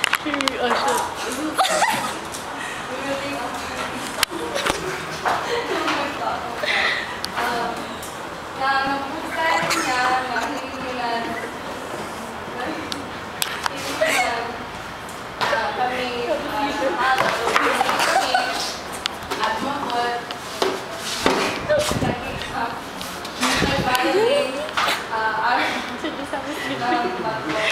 Oh shit. Na napusan niya, mahihingan, kami at mabot nagbaling